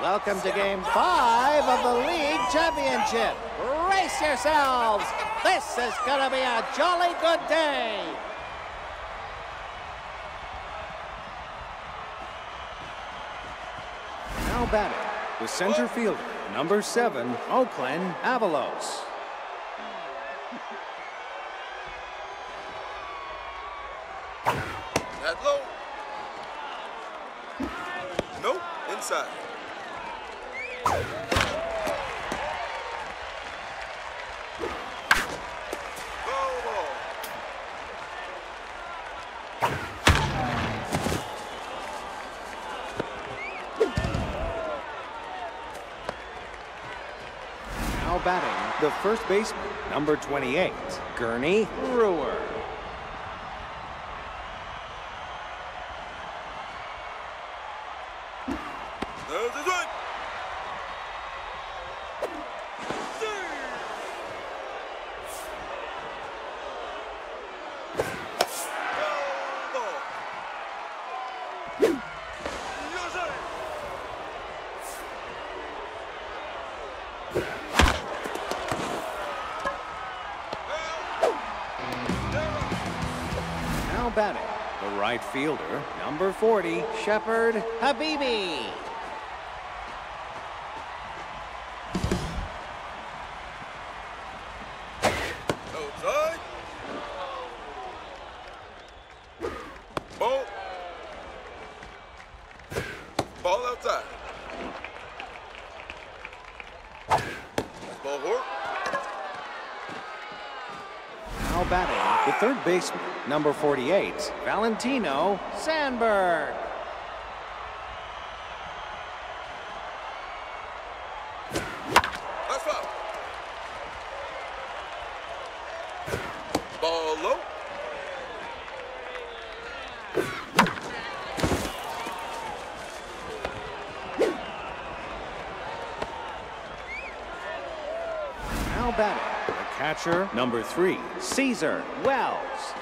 Welcome to Game 5 of the League Championship. Brace yourselves. This is going to be a jolly good day. Now batting, the center fielder, number 7, Oakland Avalos. That low. Nope, inside. Ball. Now batting, the first baseman, number 28, Gurney Brewer. There's the run. Now batting, the right fielder, number 40, Shepherd Habibi. Outside. Ball. Ball outside. Ball hard. Now batting, the third baseman, number 48, Valentino Sandberg. That's foul. Ball low. Now batting, the catcher, number 3, Caesar Wells.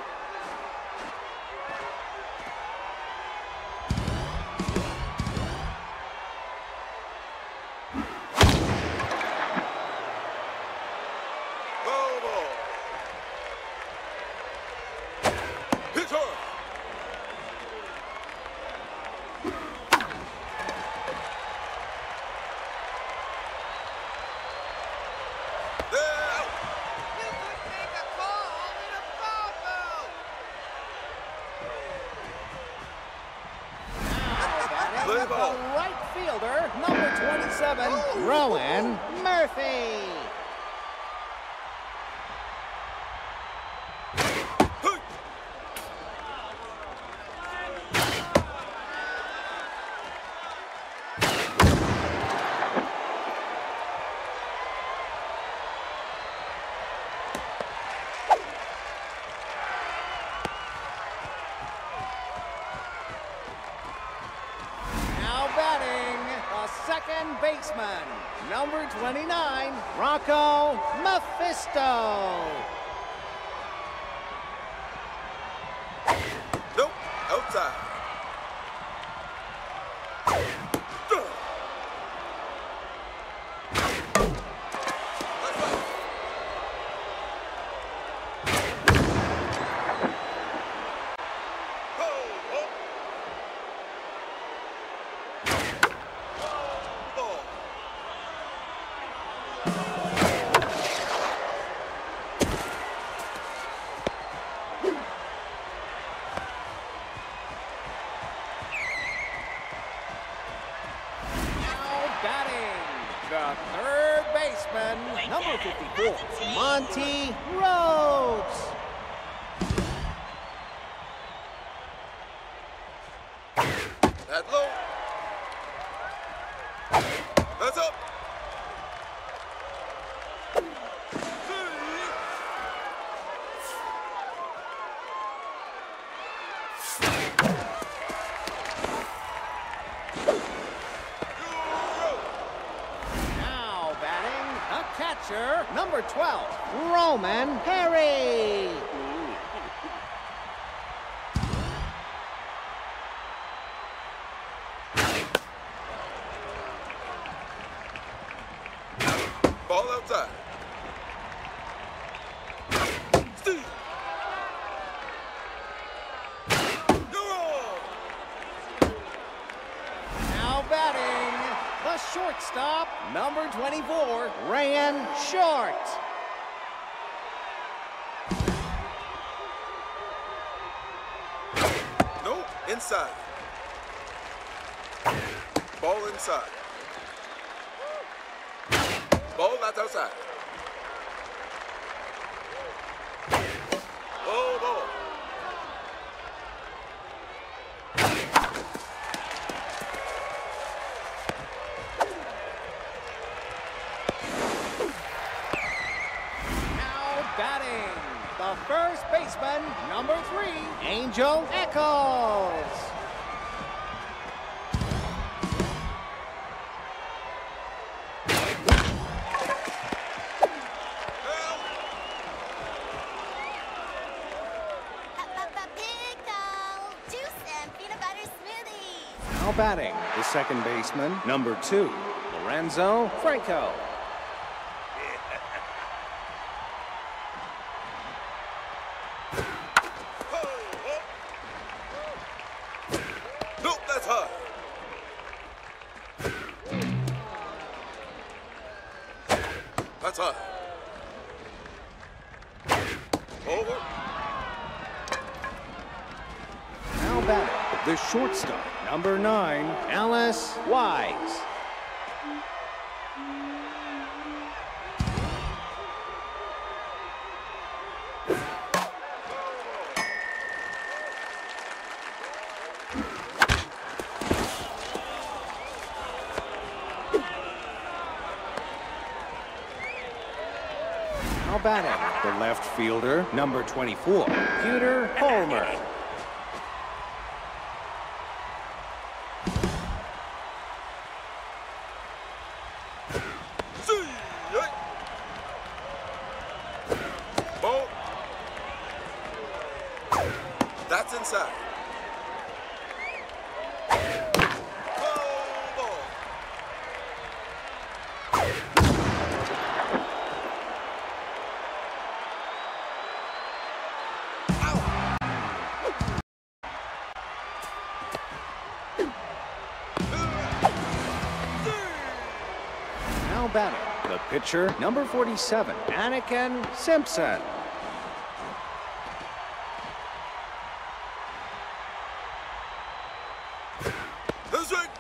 Foul ball. Pitch hard. There. Play The ball. right fielder, number 27, Rowan Murphy. Hey. Now batting, the second baseman, number 29, Rocco Mephisto. Nope, outside. That's foul. Ball. Ball. Now batting, the third baseman, number 54, Monty Rhodes. That low. That's up. Now batting, the catcher, number 12, Roman Perry. number 24, Ryan Short. No, inside. Ball inside. Ball not outside. Ball. Now batting, the first baseman, number 3, Angel Echols. Now batting, the second baseman, number 2, Lorenzo Franco. Nope, that's high. That's high. Over. Now batting, the shortstop, number 9, Alice Wise. Now batting, the left fielder, number 24, Peter Homer. See, hey. Ball. That's inside. Ball. Now batting, the pitcher, number 47, Anakin Simpson. That's right.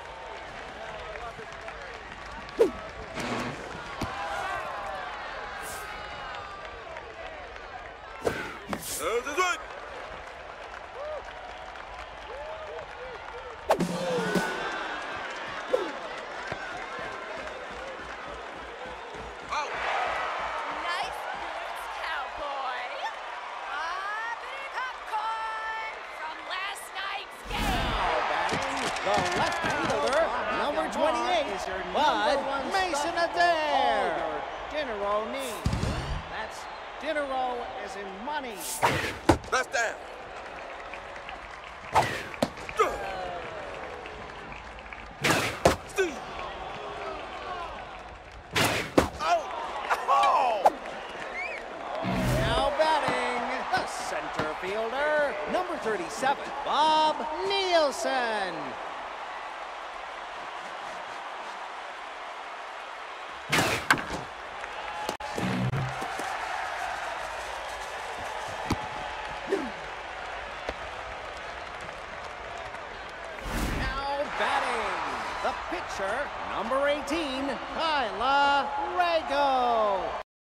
That's right. Out. Nice boots, cowboy. Big popcorn from last night's game. The left fielder, number 28, Bud Mason Adair. Dinner roll knee. That's dinner roll as in money. That's down. Steve. Out. Oh. Now batting, the center fielder, number 37, Bob Nielsen. Now batting, the pitcher, number 18, Kyla Rago.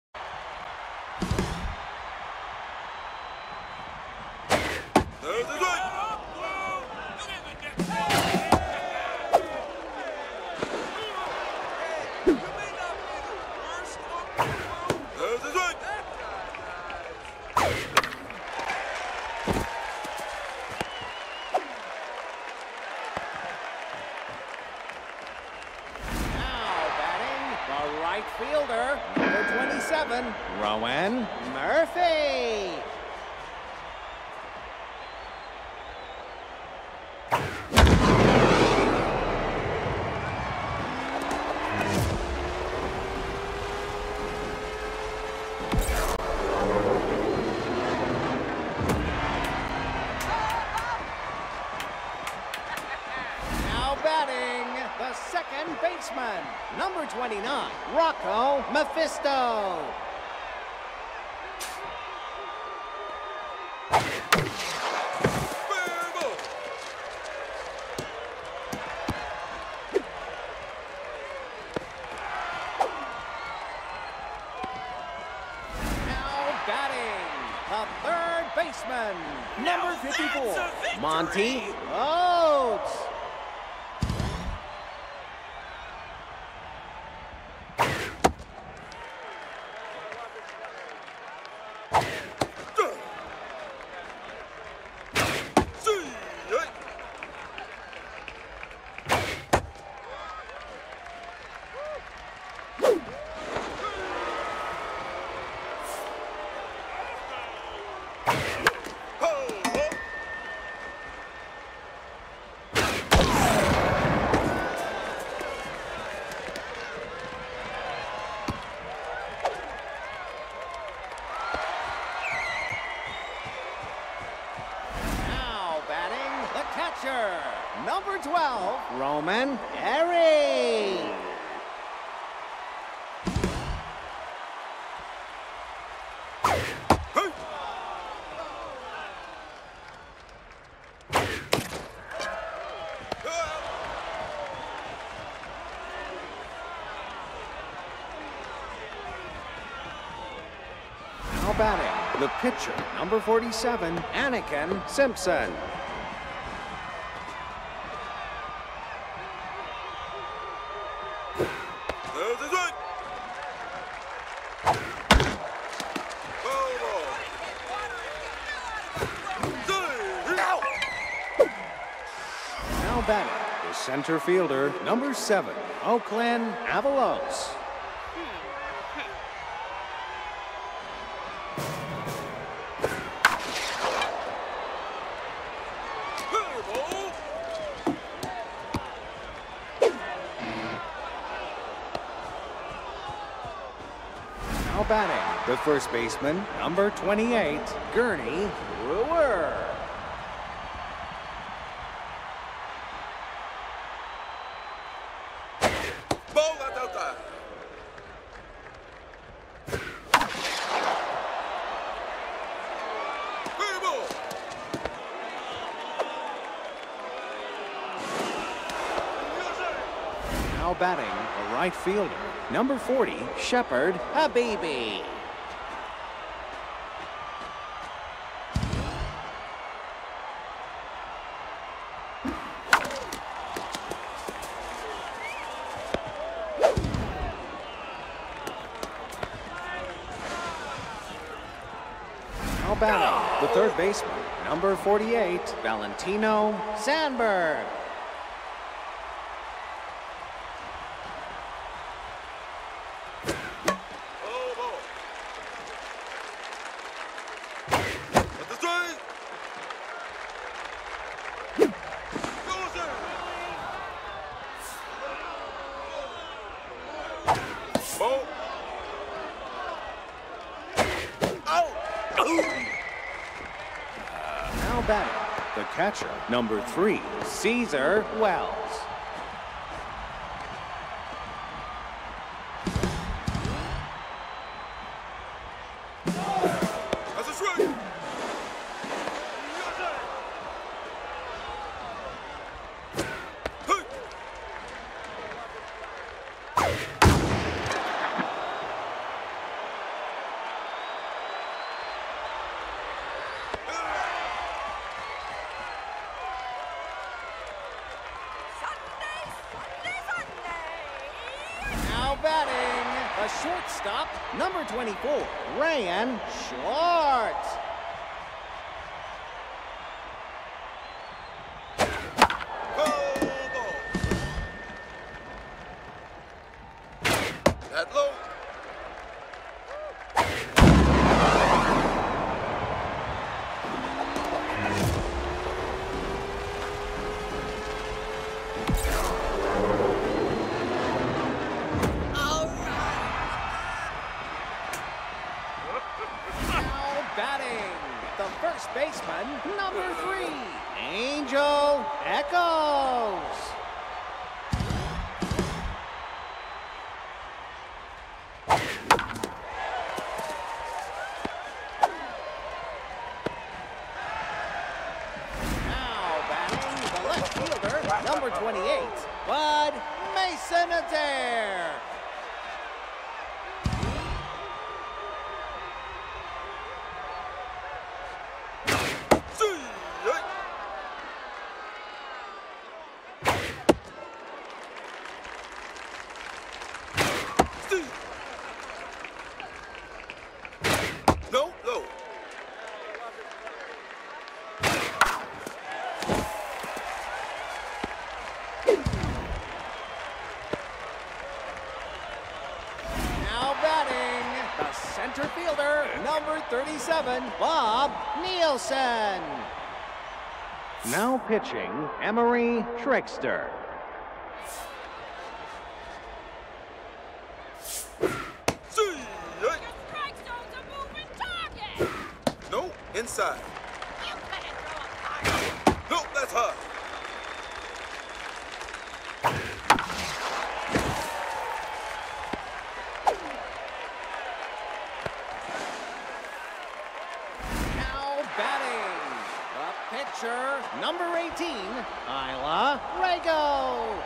That's right. That's right. Now batting, the right fielder, number 27, Rowan Murphy. Now batting, the second baseman, baseman, number 29, Rocco Mephisto. The third baseman, number 54, Monty Oates. Number 12, Roman Airy. Now batting, the pitcher, number 47, Anakin Simpson. Batting, the center fielder, number 7, Oakland Avalos. Now batting, the first baseman, number 28, Gurney Brewer. Now batting, a right fielder, number 40, Shepherd Habibi. Now batting, the third baseman, number 48, Valentino Sandberg. Now batting, the catcher, number 3, Caesar Wells. That's a strike. Batting, a shortstop, number 24, Ryan Schwartz. That low. The first baseman, number 3, Angel Echoes. number 28, Bud Mason Adair. No, no. Now batting, the center fielder, number 37, Bob Nielsen. Now pitching, Emery Trickster. Strike zone's a moving target! No, inside. You couldn't throw a party! No, that's hard. Now batting, the pitcher, number 18, Isla Rago.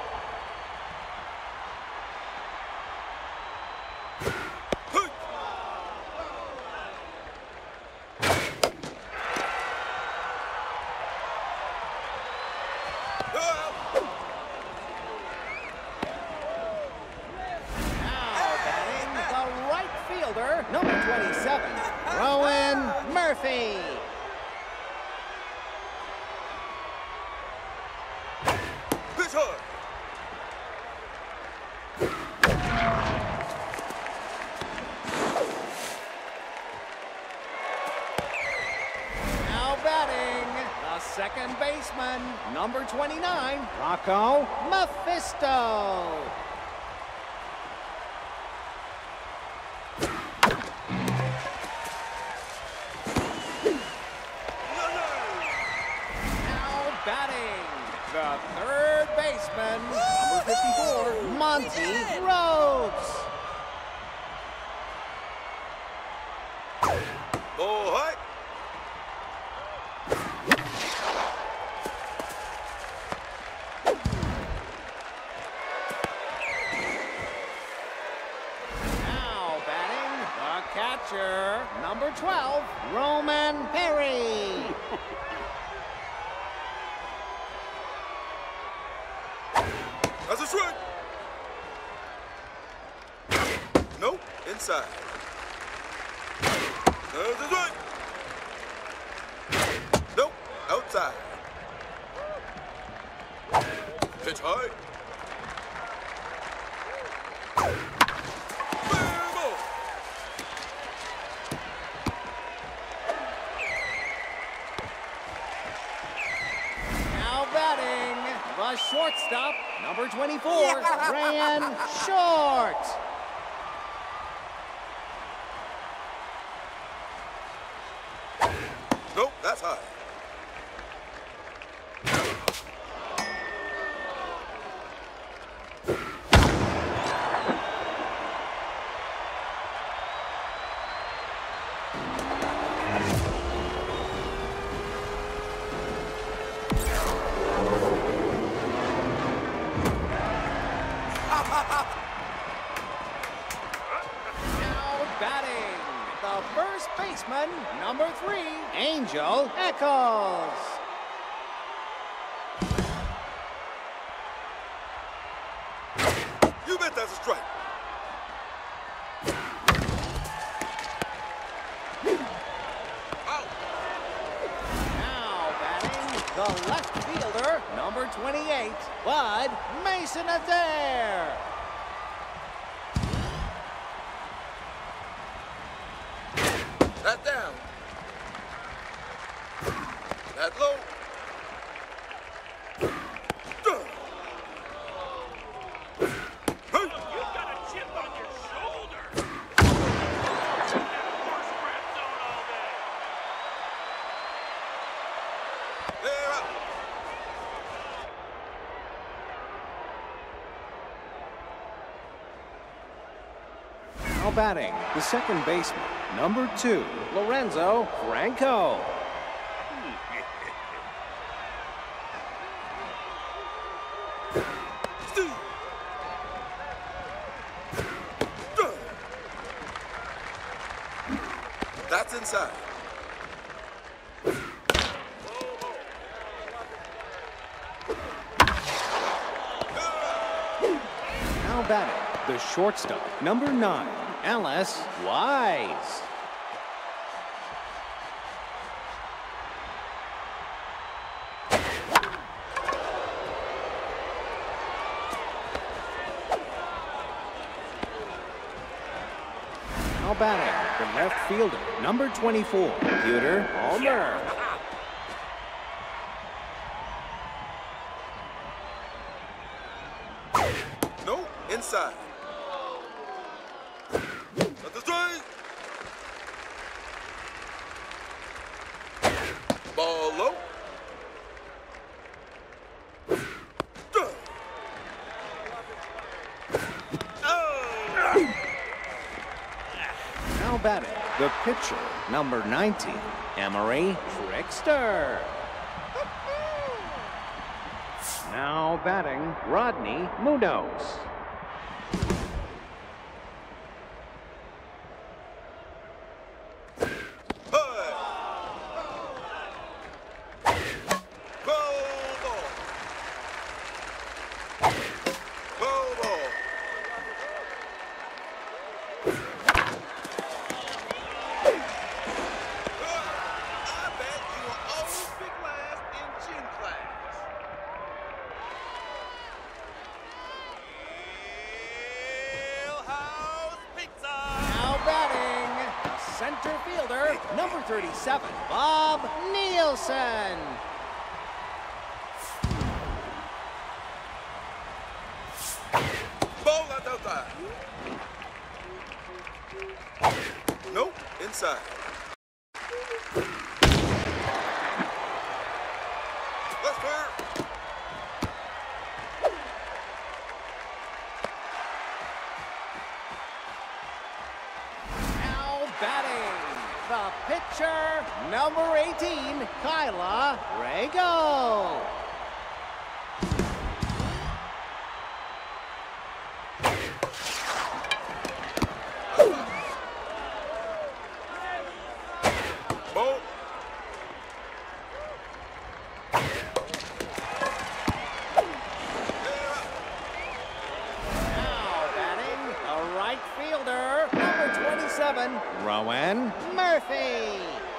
Hey. Ah. Now batting, the right fielder, number 27, Rowan Murphy. Pitch hard. Now batting, the second baseman, number 29, Rocco Mephisto. No, no. Now batting, the third baseman, number 54, Monty Rhodes. All right. Now batting, the catcher, number 12, Roman Perry. That's a strike. No, inside. That's a strike. No, outside. Pitch high. Fair ball. Now batting, the shortstop, number 24, Ryan Short. Nope, that's high. Now batting, the first baseman, number 3, Angel Echols. You bet that's a strike. Out. Now batting, the left fielder, number 28, Bud Mason Adair. That down. That low. Hey. You've got a chip on your shoulder. That horse crap zone all day. They're out. Now batting, the second baseman, number 2, Lorenzo Franco. inside. Now batting, the shortstop, number 9, Alice Wise. Now batting, the left fielder, number 24, Peter Palmer. No, inside. Let the strike. Ball low. Now batting, the pitcher, number 19, Emery Trickster. Now batting, Rodney Munoz. Center fielder, number 37, Bob Nielsen. Ball left outside. Nope, inside. Let's fair. Batting, the pitcher, number 18, Kyla Rago. Ball. Now batting, the right fielder, number 27, Rowan Murphy.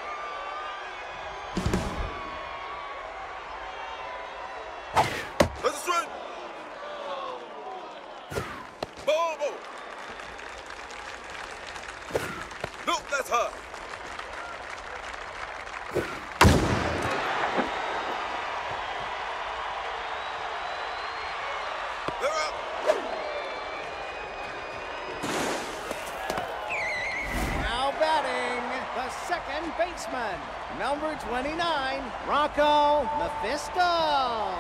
Let's strike. Ball, ball. Nope, that's high. They're out. Now batting, the second baseman, number 29, Rocco Mephisto.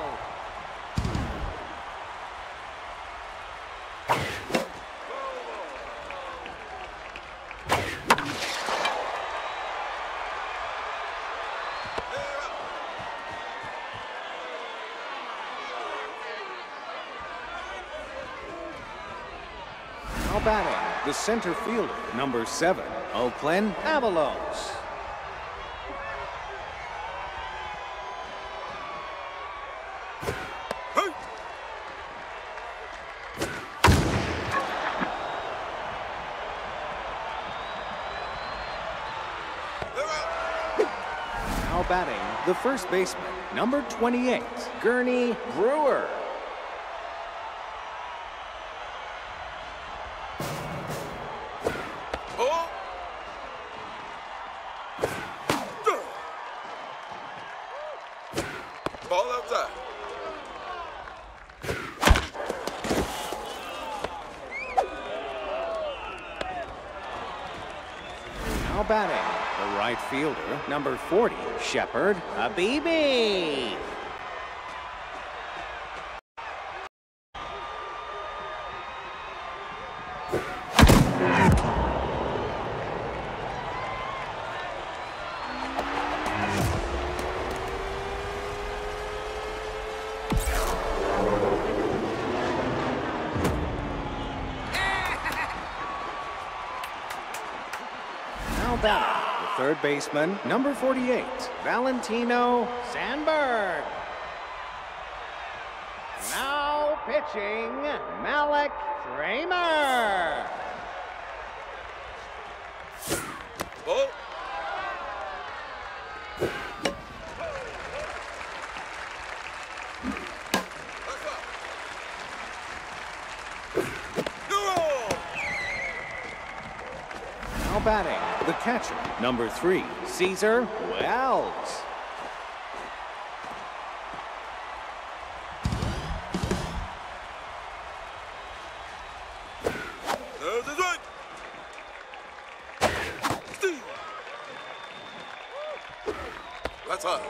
Now batting, the center fielder, number 7, Oakland Avalos. Hey. They're out. Now batting, the first baseman, number 28, Gurney Brewer. Ball. Ball outside. Now batting, the right fielder, number 40, Shepherd Habibi. Now batting, the third third baseman, number 48, Valentino Sandberg. Now pitching, Malik Kramer. Ball. That's up. Now batting, the catcher, number 3, Caesar Wells. There's the strike. Steve. That's high.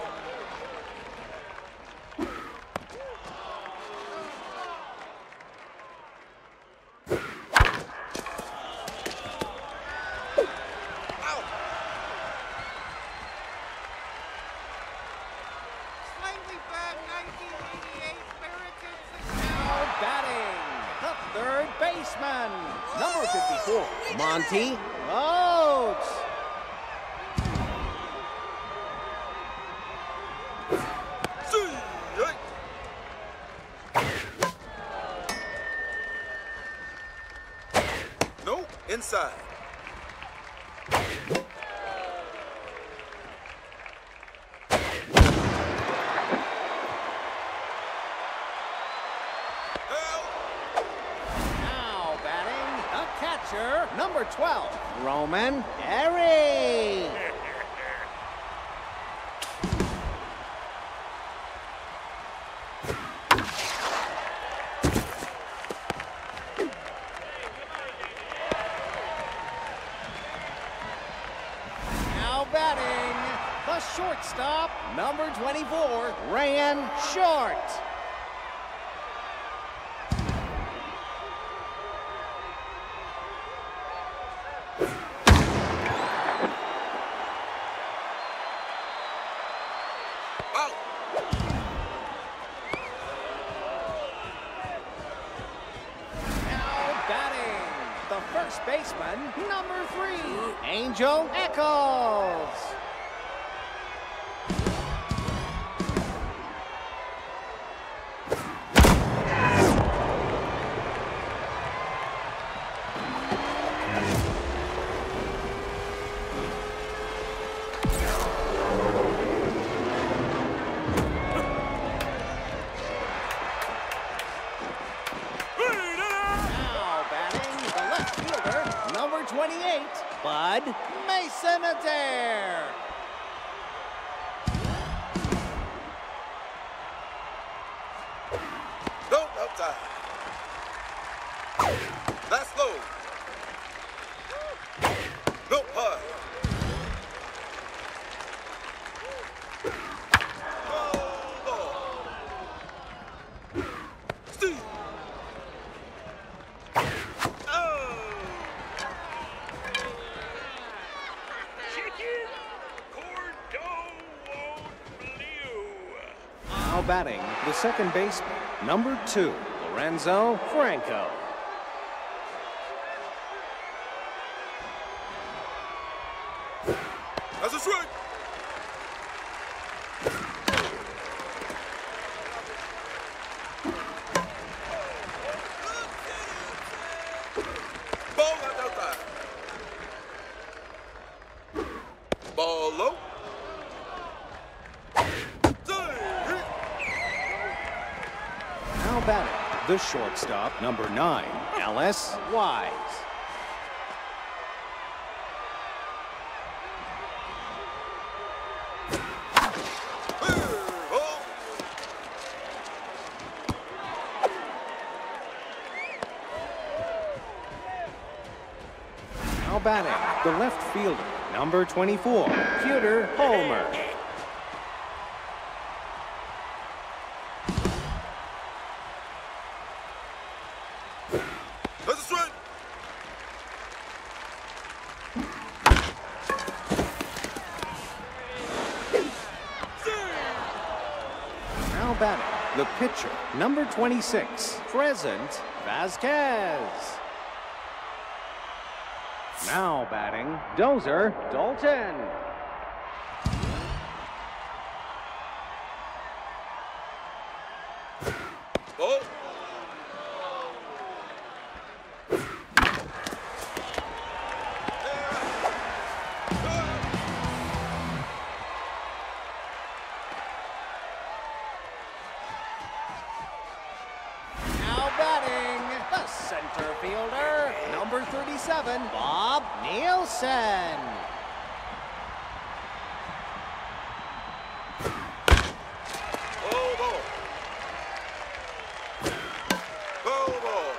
Slightly bad 1988 Americans. Now batting, the third baseman, number 54, Monty Rhodes. See. No, inside. Now batting, the catcher, number 12, Roman Airy. Now batting, the shortstop, number 24, Ryan Short. Out. Now batting, the first baseman, number 3, Angel Echols. Now batting, the left fielder, number 28, Bud Mason Adair. No, outside. That's low. No, high. Ball. Steve. Chicken cordon bleu. Now batting, the second baseman, number 2, Lorenzo Franco. That's a strike. Ball left outside. Ball low. Now batting, the shortstop, number 9, Ellis Wise. Now batting, the left fielder, number 24, Peter Homer. That's a strike. Now batting, the pitcher, number 26, Present Vasquez. Now batting, Dozer Dalton. 37, Bob Nielsen. Ball ball. Ball ball.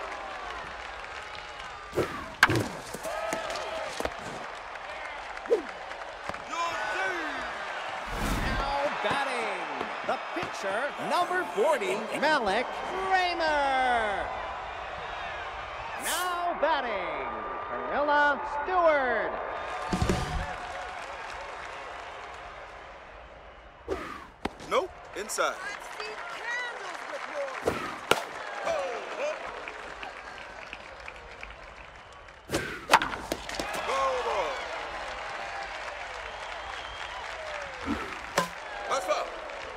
Now batting, the pitcher, number 40, Malik Kramer. Now batting, Carilla Stewart. Nope. Inside. Ball ball. That's foul.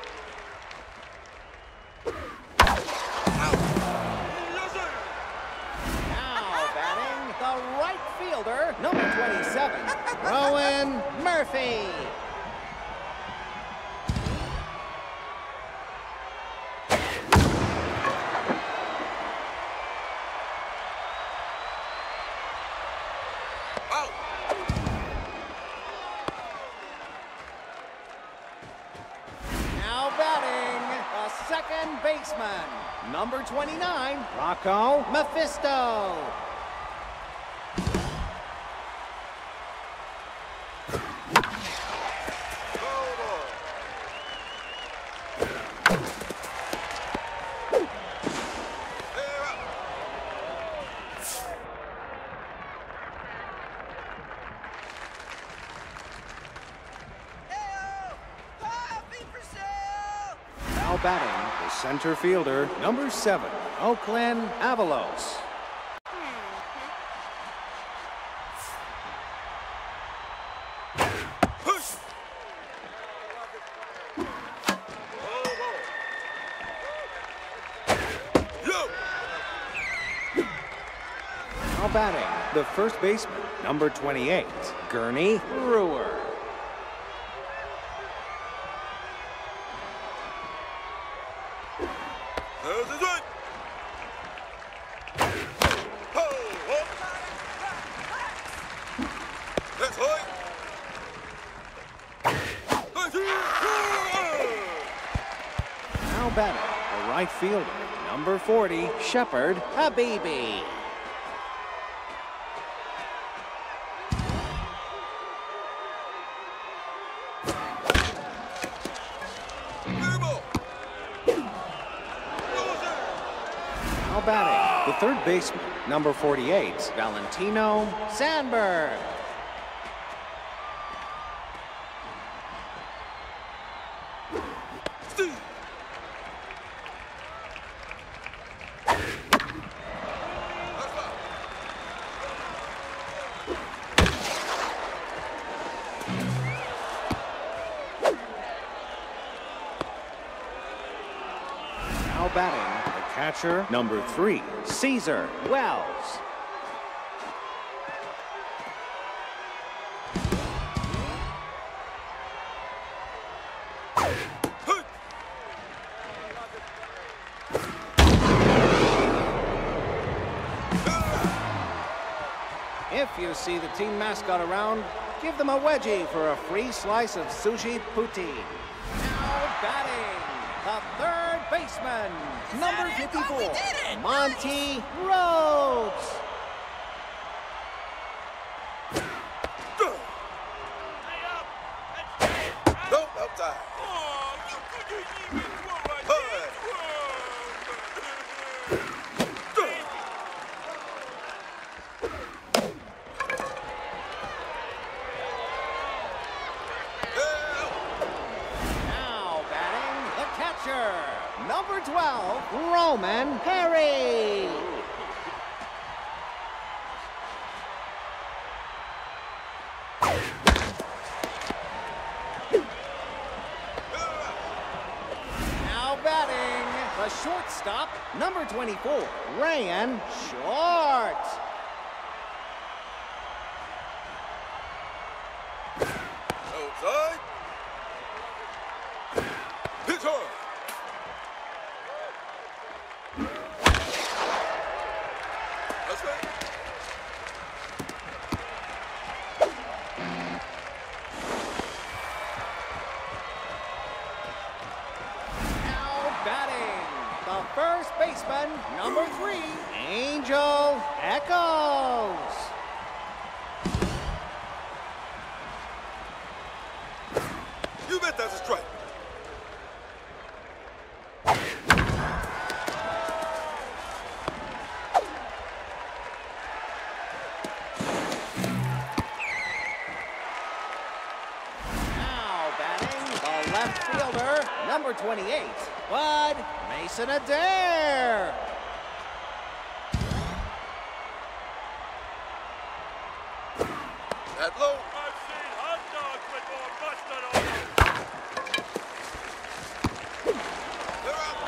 Yes, sir. Now batting, the right fielder, number 27, Rowan Murphy. Out. Now batting, the second baseman, number 29, Rocco Mephisto. Ball ball. They're up. Now batting, the center fielder, number 7, Oakland Avalos. Push. Ball ball. Yo. Now batting, the first baseman, number 28, Gurney Brewer. There's the joint. Ho, ho. That's right. Now batting, the right fielder, number 40, Shepard Habibi. Air ball. Now batting, the third baseman, number 48, Valentino Sandberg. Steve. That's foul. Now batting, the catcher, number 3, Caesar Wells. Hey. If you see the team mascot around, give them a wedgie for a free slice of sushi poutine. Now batting, the third baseman, number 54, Monty Rhodes. Nope, outside. Now batting, the catcher, number 12, Roman Perry. Now batting, the shortstop, number 24, Ryan Short. Outside. Hit hard. That's right. baseman, number 3, Angel Echoes. You bet that's a strike. Now batting the left fielder, number 28, Bud Mason Adair. That low. I've seen hot dogs with more mustard on them. They're out.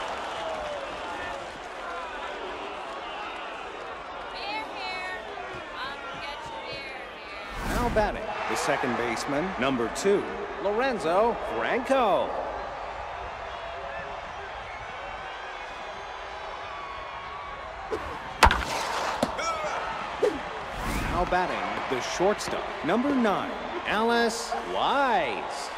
Beer here. Come get your beer here. Now batting the second baseman, number 2, Lorenzo Franco. Now batting the shortstop, number 9, Alice Wise.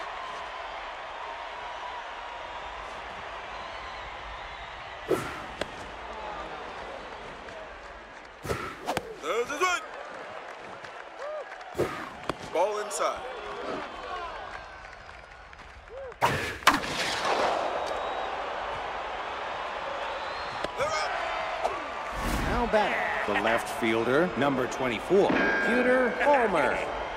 There's a strike. Ball inside. They're out. Now batting the left fielder, number 24, Peter Homer.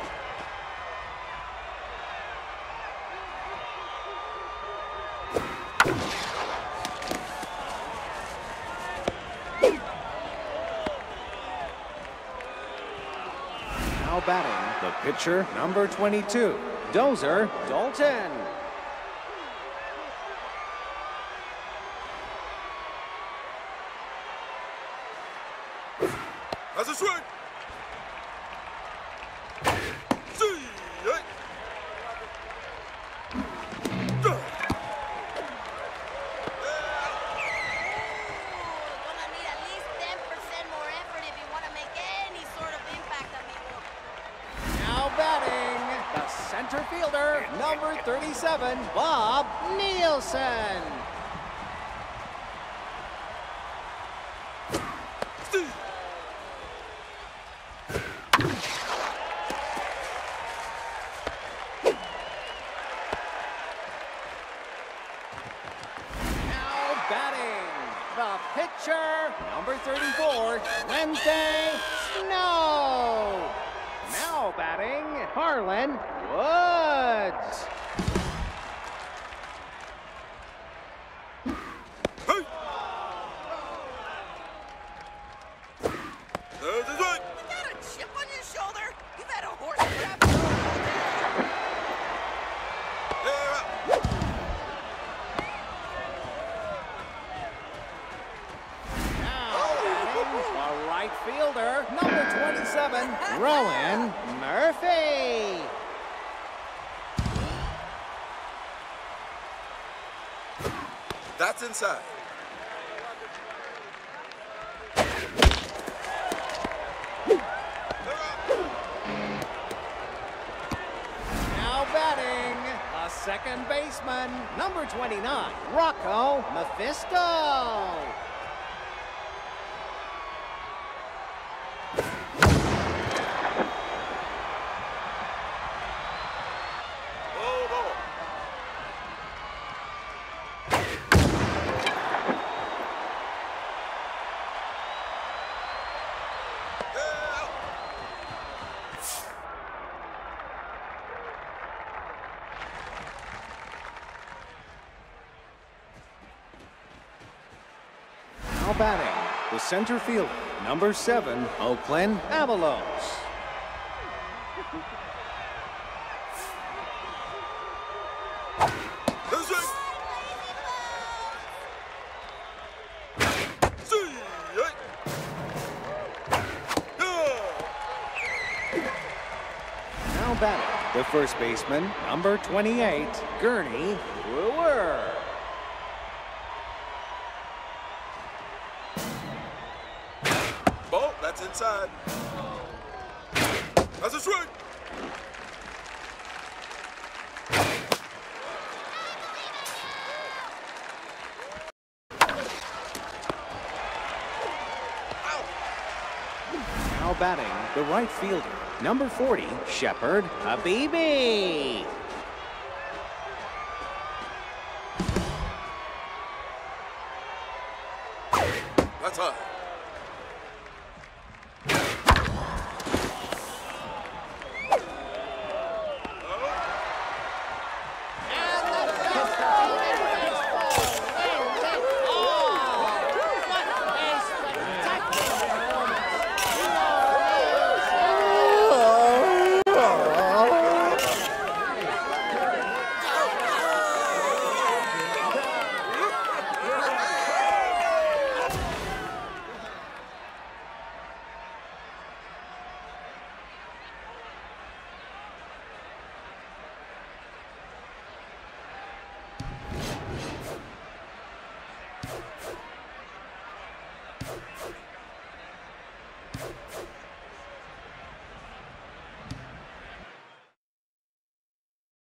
Now batting the pitcher, number 22, Dozer Dalton. That's a strike. See, hey. Gonna need at least 10% more effort if you want to make any sort of impact, amigo. Now batting the center fielder, number 37, Bob Nielsen. See. Now batting the pitcher, number 34, Wednesday Snow. Now batting Harlan Woods. Hey. There's a strike. You got a chip on your shoulder? You've had a horse crap all day. They're out. Now batting the right fielder, number 27, Rowan Murphy. That's inside. Now batting a second baseman, number 29, Rocco Mephisto. Oh, ball. They're out. Now batting the center fielder, number 7, Oakland Avalos. There's a strike. See, hey. Yeah. Now batting the first baseman, number 28, Gurney Brewer. Ball, that's inside. That's a strike. batting, the right fielder, number 40, Shepherd Habibi. That's high.